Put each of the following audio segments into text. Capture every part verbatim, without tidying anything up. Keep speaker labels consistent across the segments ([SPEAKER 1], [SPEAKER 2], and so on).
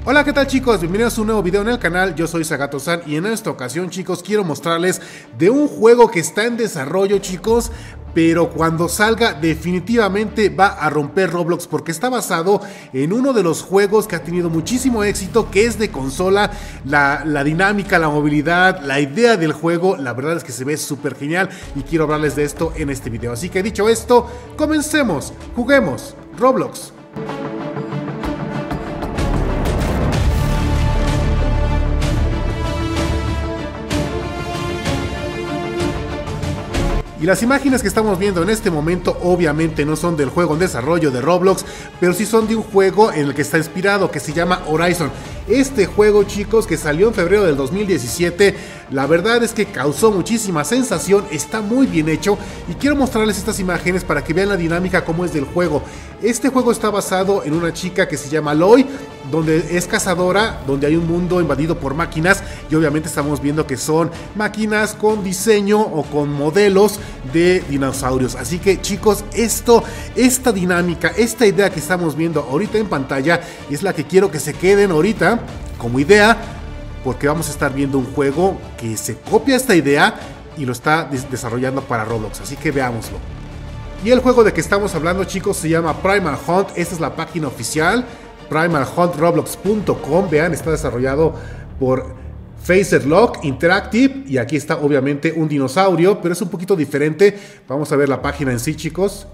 [SPEAKER 1] Hola, ¿qué tal chicos? Bienvenidos a un nuevo video en el canal. Yo soy Zagato-san y en esta ocasión, chicos, quiero mostrarles de un juego que está en desarrollo, chicos, pero cuando salga definitivamente va a romper Roblox porque está basado en uno de los juegos que ha tenido muchísimo éxito, que es de consola. La, la dinámica, la movilidad, la idea del juego, la verdad es que se ve súper genial y quiero hablarles de esto en este video. Así que dicho esto, comencemos, juguemos Roblox. Y las imágenes que estamos viendo en este momento obviamente no son del juego en desarrollo de Roblox, pero sí son de un juego en el que está inspirado, que se llama Horizon. Este juego, chicos, que salió en febrero del dos mil diecisiete, la verdad es que causó muchísima sensación, está muy bien hecho y quiero mostrarles estas imágenes para que vean la dinámica como es del juego. Este juego está basado en una chica que se llama Aloy, donde es cazadora, donde hay un mundo invadido por máquinas y obviamente estamos viendo que son máquinas con diseño o con modelos de dinosaurios. Así que chicos, esto, esta dinámica, esta idea que estamos viendo ahorita en pantalla es la que quiero que se queden ahorita como idea, porque vamos a estar viendo un juego que se copia esta idea y lo está des desarrollando para Roblox, así que veámoslo. Y el juego de que estamos hablando, chicos, se llama Primal Hunt. Esta es la página oficial, primal hunt roblox punto com. Vean, está desarrollado por Phaserlock Interactive y aquí está obviamente un dinosaurio, pero es un poquito diferente. Vamos a ver la página en sí, chicos.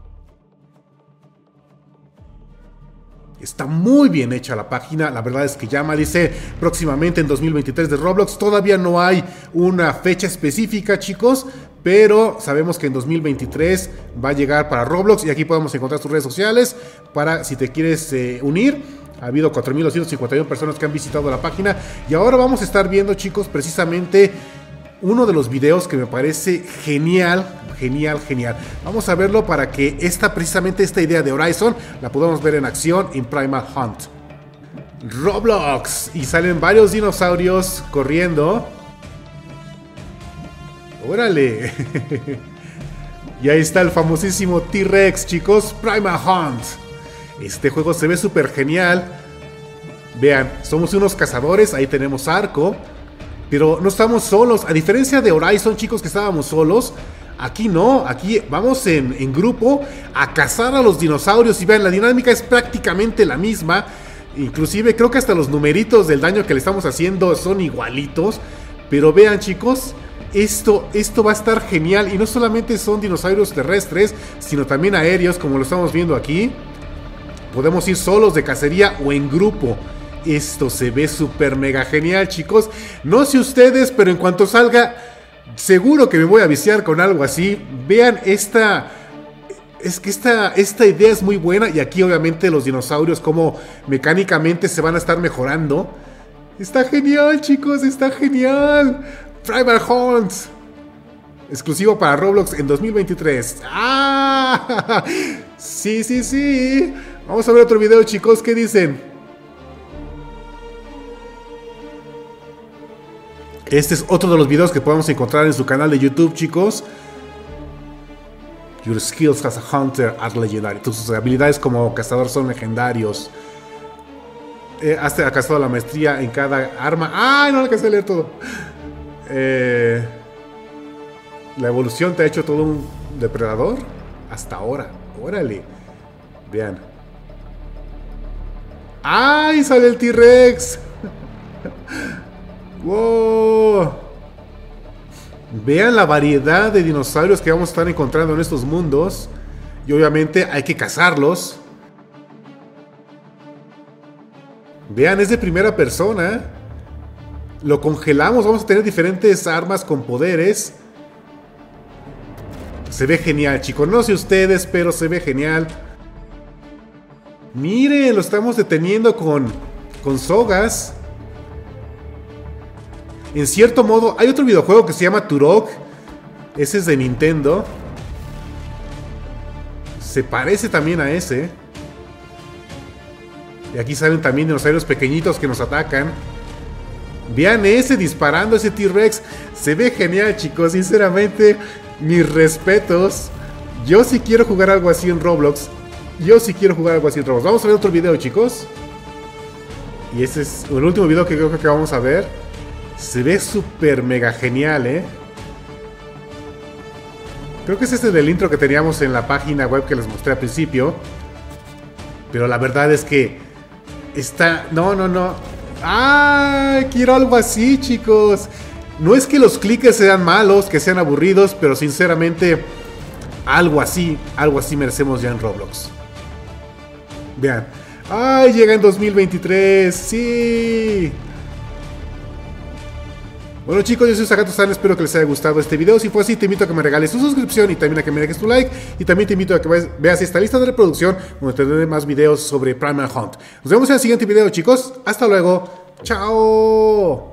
[SPEAKER 1] Está muy bien hecha la página, la verdad es que llama, dice próximamente en dos mil veintitrés de Roblox. Todavía no hay una fecha específica, chicos, pero sabemos que en dos mil veintitrés va a llegar para Roblox y aquí podemos encontrar sus redes sociales para si te quieres eh, unir. Ha habido cuatro mil doscientas cincuenta y una personas que han visitado la página y ahora vamos a estar viendo, chicos, precisamente uno de los videos que me parece genial, genial, genial. Vamos a verlo para que esta, precisamente esta idea de Horizon la podamos ver en acción en Primal Hunt. Roblox, y salen varios dinosaurios corriendo. ¡Órale! Y ahí está el famosísimo T-Rex, chicos, Primal Hunt. Este juego se ve súper genial. Vean, somos unos cazadores, ahí tenemos arco. Pero no estamos solos, a diferencia de Horizon, chicos, que estábamos solos. Aquí no, aquí vamos en, en grupo a cazar a los dinosaurios. Y vean, la dinámica es prácticamente la misma. Inclusive creo que hasta los numeritos del daño que le estamos haciendo son igualitos. Pero vean, chicos, esto, esto va a estar genial. Y no solamente son dinosaurios terrestres, sino también aéreos, como lo estamos viendo aquí. Podemos ir solos de cacería o en grupo. Esto se ve súper mega genial, chicos. No sé ustedes, pero en cuanto salga, seguro que me voy a viciar con algo así. Vean esta... Es que esta, esta idea es muy buena. Y aquí obviamente los dinosaurios como mecánicamente se van a estar mejorando. Está genial, chicos, está genial. Primal Hunt, exclusivo para Roblox en dos mil veintitrés. ¡Ah! Sí, sí, sí. Vamos a ver otro video, chicos. ¿Qué dicen? Este es otro de los videos que podemos encontrar en su canal de YouTube, chicos. Your skills as a hunter are legendary. Tus habilidades como cazador son legendarios. Eh, has alcanzado la maestría en cada arma. ¡Ah! No alcancé a leer todo. Eh, la evolución te ha hecho todo un depredador. Hasta ahora. Órale. Vean. ¡Ay! Sale el T-Rex. ¡Wow! Vean la variedad de dinosaurios que vamos a estar encontrando en estos mundos. Y obviamente hay que cazarlos. Vean, es de primera persona. Lo congelamos, vamos a tener diferentes armas con poderes. Se ve genial, chicos. No sé ustedes, pero se ve genial. Miren, lo estamos deteniendo con, con sogas. En cierto modo, hay otro videojuego que se llama Turok. Ese es de Nintendo. Se parece también a ese. Y aquí salen también dinosaurios pequeñitos que nos atacan. Vean ese disparando, ese T-Rex. Se ve genial, chicos. Sinceramente, mis respetos. Yo sí quiero jugar algo así en Roblox. Yo sí quiero jugar algo así en Roblox. Vamos a ver otro video, chicos. Y este es el último video que creo que vamos a ver. Se ve súper mega genial, ¿eh? Creo que es este del intro que teníamos en la página web que les mostré al principio. Pero la verdad es que está... No, no, no. ¡Ah! Quiero algo así, chicos. No es que los clickers sean malos, que sean aburridos, pero sinceramente algo así, algo así merecemos ya en Roblox. Vean. ¡Ay! Llega en dos mil veintitrés. ¡Sí! Bueno, chicos, yo soy Sagato-san, espero que les haya gustado este video. Si fue así, te invito a que me regales tu suscripción y también a que me dejes tu like. Y también te invito a que veas esta lista de reproducción donde te daré más videos sobre Primal Hunt. Nos vemos en el siguiente video, chicos. Hasta luego. ¡Chao!